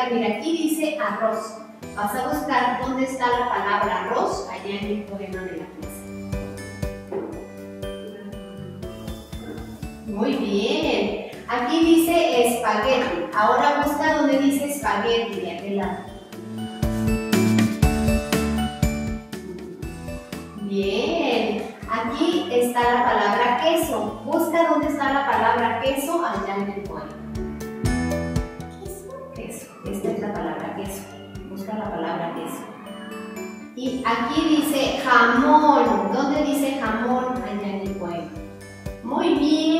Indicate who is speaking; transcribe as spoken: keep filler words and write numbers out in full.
Speaker 1: buscar, mira, aquí dice arroz. Vas a buscar dónde está la palabra arroz allá en el poema de la clase. Muy bien. Aquí dice espagueti. Ahora busca dónde dice espagueti de aquel lado. Bien. Aquí está la palabra queso. Busca dónde está la palabra queso allá en el poema. Queso, queso. Esta es la palabra queso. Busca la palabra queso. Y aquí dice jamón. ¿Dónde dice jamón allá en el poema? Muy bien.